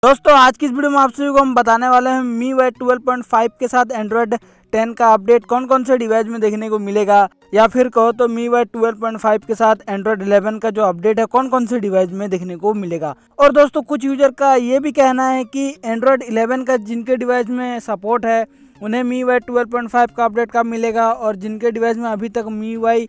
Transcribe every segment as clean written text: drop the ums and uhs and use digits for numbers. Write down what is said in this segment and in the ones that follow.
दोस्तों आज की इस वीडियो में आप सभी को हम बताने वाले हैं MIUI 12.5 के साथ एंड्रॉयड 10 का अपडेट कौन कौन से डिवाइस में देखने को मिलेगा, या फिर कहो तो MIUI 12.5 के साथ एंड्रॉयड 11 का जो अपडेट है कौन कौन से डिवाइस में देखने को मिलेगा। और दोस्तों कुछ यूजर का ये भी कहना है कि एंड्रॉयड 11 का जिनके डिवाइस में सपोर्ट है उन्हें MIUI 12.5 का अपडेट कब मिलेगा, और जिनके डिवाइस में अभी तक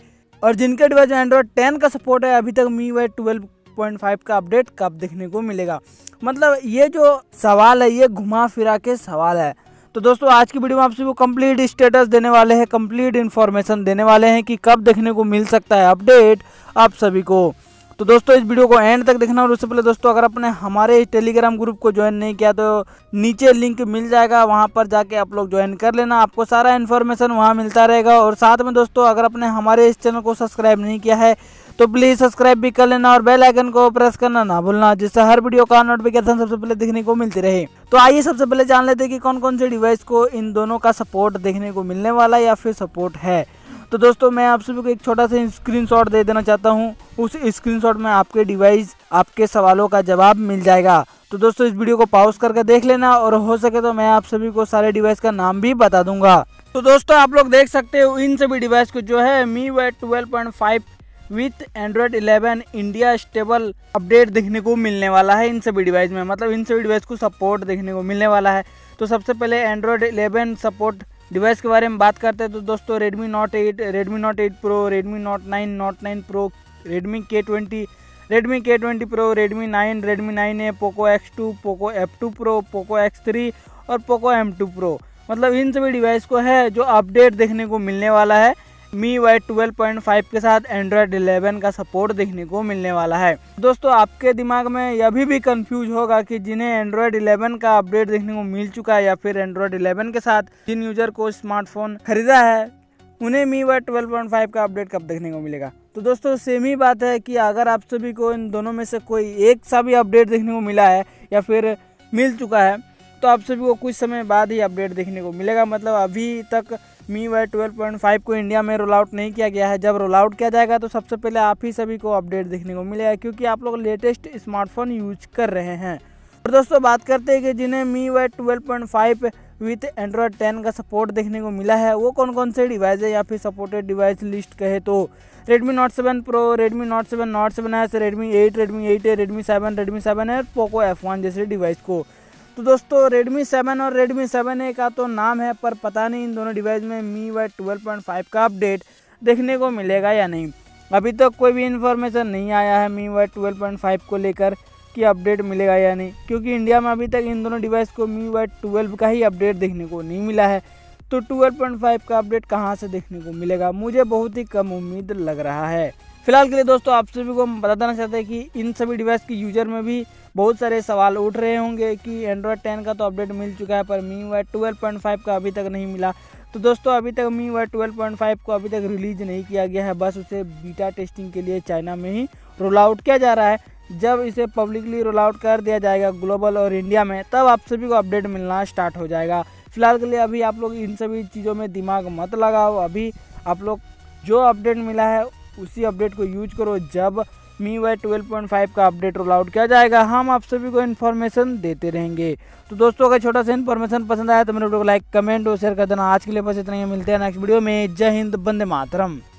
जिनके डिवाइस में एंड्रॉयड 10 का सपोर्ट है अभी तक MIUI 12.5 का अपडेट कब देखने को मिलेगा। मतलब ये जो सवाल है ये घुमा फिरा के सवाल है। तो दोस्तों आज की वीडियो में आप सभी को कंप्लीट स्टेटस देने वाले हैं, कंप्लीट इन्फॉर्मेशन देने वाले हैं कि कब देखने को मिल सकता है अपडेट आप सभी को। तो दोस्तों इस वीडियो को एंड तक देखना, और उससे पहले दोस्तों अगर आपने हमारे टेलीग्राम ग्रुप को ज्वाइन नहीं किया तो नीचे लिंक मिल जाएगा, वहां पर जाके आप लोग ज्वाइन कर लेना, आपको सारा इन्फॉर्मेशन वहां मिलता रहेगा। और साथ में दोस्तों अगर आपने हमारे इस चैनल को सब्सक्राइब नहीं किया है तो प्लीज़ सब्सक्राइब भी कर लेना और बेल आइकन को प्रेस करना ना भूलना, जिससे हर वीडियो का नोटिफिकेशन सबसे पहले देखने को मिलती रहे। तो आइए सबसे पहले जान लेते हैं कि कौन कौन से डिवाइस को इन दोनों का सपोर्ट देखने को मिलने वाला है या फिर सपोर्ट है। तो दोस्तों मैं आप सभी को एक छोटा सा स्क्रीनशॉट दे देना चाहता हूं, उस स्क्रीनशॉट में आपके डिवाइस आपके सवालों का जवाब मिल जाएगा। तो दोस्तों इस वीडियो को पॉज करके देख लेना, और हो सके तो मैं आप सभी को सारे डिवाइस का नाम भी बता दूंगा। तो दोस्तों आप लोग देख सकते हो इन सभी डिवाइस को जो है MIUI 12.5 with Android 11 India stable update देखने को मिलने वाला है इन सभी डिवाइस में। मतलब इन सभी डिवाइस को सपोर्ट देखने को मिलने वाला है। तो सबसे पहले एंड्रॉयड 11 सपोर्ट डिवाइस के बारे में बात करते हैं। तो दोस्तों Redmi Note 8, Redmi Note 8 Pro, Redmi Note 9, Note 9 Pro, Redmi K20, Redmi K20 Pro, Redmi 9, Redmi 9A, Poco X2, Poco F2 Pro, Poco X3 और Poco M2 Pro। मतलब इन सभी डिवाइस को है जो अपडेट देखने को मिलने वाला है MIUI 12.5 के साथ एंड्रॉयड 11 का सपोर्ट देखने को मिलने वाला है। दोस्तों आपके दिमाग में यह भी कंफ्यूज होगा कि जिन्हें एंड्रॉयड 11 का अपडेट देखने को मिल चुका है या फिर एंड्रॉयड 11 के साथ जिन यूजर को स्मार्टफोन खरीदा है उन्हें MIUI 12.5 का अपडेट कब देखने को मिलेगा। तो दोस्तों सेम ही बात है कि अगर आप सभी को इन दोनों में से कोई एक सा भी अपडेट देखने को मिला है या फिर मिल चुका है तो आप सभी को कुछ समय बाद ही अपडेट देखने को मिलेगा। मतलब अभी तक MIUI 12.5 को इंडिया में रोल आउट नहीं किया गया है। जब रोल आउट किया जाएगा तो सबसे पहले आप ही सभी को अपडेट देखने को मिलेगा, क्योंकि आप लोग लेटेस्ट स्मार्टफोन यूज कर रहे हैं। और दोस्तों बात करते हैं कि जिन्हें MIUI 12.5 विथ एंड्रॉयड 10 का सपोर्ट देखने को मिला है वो कौन कौन से डिवाइस है, या फिर सपोर्टेड डिवाइस लिस्ट कहे तो Redmi Note 7 Pro, Redmi Note 7, Note 7S, Redmi 8, Redmi 8A, Redmi 7 और Poco F1 जैसे डिवाइस को। तो दोस्तों Redmi 7 और Redmi 7A का तो नाम है, पर पता नहीं इन दोनों डिवाइस में MIUI 12.5 का अपडेट देखने को मिलेगा या नहीं। अभी तक कोई भी इन्फॉर्मेशन नहीं आया है MIUI 12.5 को लेकर कि अपडेट मिलेगा या नहीं, क्योंकि इंडिया में अभी तक इन दोनों डिवाइस को MIUI 12 का ही अपडेट देखने को नहीं मिला है। तो 12.5 का अपडेट कहाँ से देखने को मिलेगा, मुझे बहुत ही कम उम्मीद लग रहा है। फिलहाल के लिए दोस्तों आप सभी को हम बता देना चाहते हैं कि इन सभी डिवाइस की यूजर में भी बहुत सारे सवाल उठ रहे होंगे कि एंड्रॉयड 10 का तो अपडेट मिल चुका है पर MIUI 12.5 का अभी तक नहीं मिला। तो दोस्तों अभी तक MIUI 12.5 को अभी तक रिलीज नहीं किया गया है, बस उसे बीटा टेस्टिंग के लिए चाइना में ही रोल आउट किया जा रहा है। जब इसे पब्लिकली रोल आउट कर दिया जाएगा ग्लोबल और इंडिया में, तब आप सभी को अपडेट मिलना स्टार्ट हो जाएगा। फिलहाल के लिए अभी आप लोग इन सभी चीज़ों में दिमाग मत लगाओ। अभी आप लोग जो अपडेट मिला है उसी अपडेट को यूज करो। जब MIUI 12.5 का अपडेट रोल आउट किया जाएगा हम आप सभी को इन्फॉर्मेशन देते रहेंगे। तो दोस्तों अगर छोटा सा इन्फॉर्मेशन पसंद आया तो मेरे वीडियो को लाइक, कमेंट और शेयर कर देना। आज के लिए बस इतना ही, मिलते हैं नेक्स्ट वीडियो में। जय हिंद, वंदे मातरम।